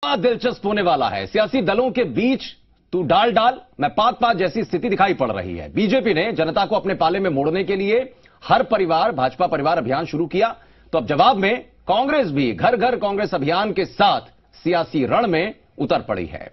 दिलचस्प होने वाला है। सियासी दलों के बीच तू डाल डाल मैं पात पात जैसी स्थिति दिखाई पड़ रही है। बीजेपी ने जनता को अपने पाले में मोड़ने के लिए हर परिवार भाजपा परिवार अभियान शुरू किया, तो अब जवाब में कांग्रेस भी घर घर कांग्रेस अभियान के साथ सियासी रण में उतर पड़ी है।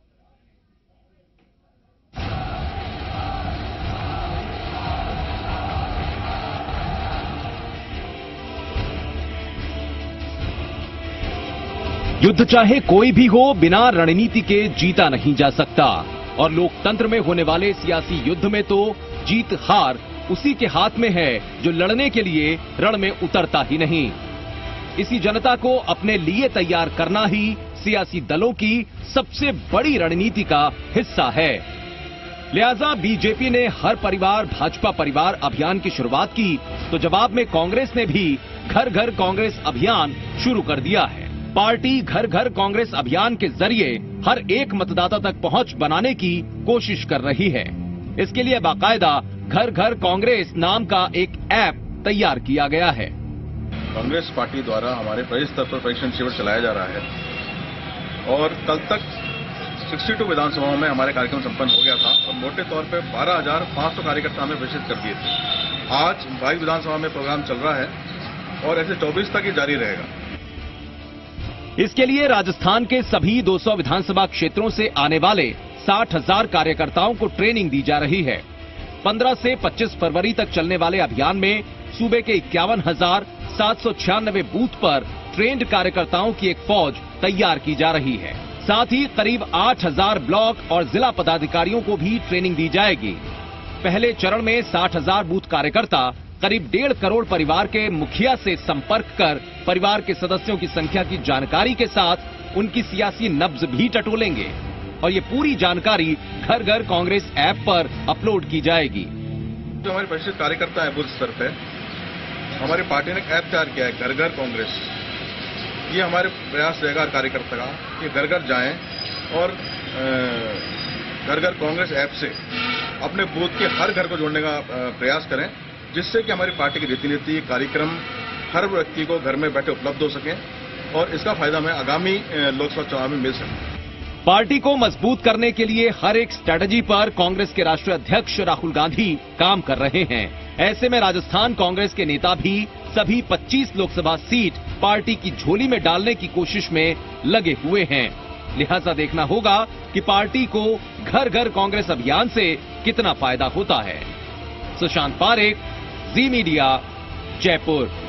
युद्ध चाहे कोई भी हो, बिना रणनीति के जीता नहीं जा सकता। और लोकतंत्र में होने वाले सियासी युद्ध में तो जीत हार उसी के हाथ में है जो लड़ने के लिए रण में उतरता ही नहीं। इसी जनता को अपने लिए तैयार करना ही सियासी दलों की सबसे बड़ी रणनीति का हिस्सा है। लिहाजा बीजेपी ने हर परिवार भाजपा परिवार अभियान की शुरुआत की, तो जवाब में कांग्रेस ने भी घर घर कांग्रेस अभियान शुरू कर दिया है। पार्टी घर घर कांग्रेस अभियान के जरिए हर एक मतदाता तक पहुंच बनाने की कोशिश कर रही है। इसके लिए बाकायदा घर घर कांग्रेस नाम का एक ऐप तैयार किया गया है। कांग्रेस पार्टी द्वारा हमारे प्रदेश स्तर पर परीक्षण शिविर चलाया जा रहा है और कल तक 62 विधानसभाओं में हमारे कार्यक्रम संपन्न हो गया था और मोटे तौर पर 12,500 कार्यकर्ता हमें प्रेषित कर दिए थे। आज 22 विधानसभा में प्रोग्राम चल रहा है और ऐसे 24 तक ये जारी रहेगा। इसके लिए राजस्थान के सभी 200 विधानसभा क्षेत्रों से आने वाले 60,000 कार्यकर्ताओं को ट्रेनिंग दी जा रही है। 15 से 25 फरवरी तक चलने वाले अभियान में सूबे के 51,796 बूथ पर ट्रेंड कार्यकर्ताओं की एक फौज तैयार की जा रही है। साथ ही करीब 8,000 ब्लॉक और जिला पदाधिकारियों को भी ट्रेनिंग दी जाएगी। पहले चरण में 60,000 बूथ कार्यकर्ता करीब 1.5 करोड़ परिवार के मुखिया से संपर्क कर परिवार के सदस्यों की संख्या की जानकारी के साथ उनकी सियासी नब्ज भी टटोलेंगे और ये पूरी जानकारी घर घर कांग्रेस ऐप पर अपलोड की जाएगी। जो हमारे परिचित कार्यकर्ता है बूथ स्तर पे, हमारी पार्टी ने एक ऐप तैयार किया है घर घर कांग्रेस। ये हमारे प्रयास रहेगा कार्यकर्ता का कि घर घर जाएं और घर घर कांग्रेस ऐप से अपने बूथ के हर घर को जोड़ने का प्रयास करें, जिससे कि हमारी पार्टी की रीति कार्यक्रम हर व्यक्ति को घर में बैठे उपलब्ध हो सके और इसका फायदा हमें आगामी लोकसभा चुनाव में मिल सके। पार्टी को मजबूत करने के लिए हर एक स्ट्रेटजी पर कांग्रेस के राष्ट्रीय अध्यक्ष राहुल गांधी काम कर रहे हैं। ऐसे में राजस्थान कांग्रेस के नेता भी सभी 25 लोकसभा सीट पार्टी की झोली में डालने की कोशिश में लगे हुए हैं। लिहाजा देखना होगा कि पार्टी को घर घर कांग्रेस अभियान से कितना फायदा होता है। सुशांत पारेख, जी मीडिया, जयपुर।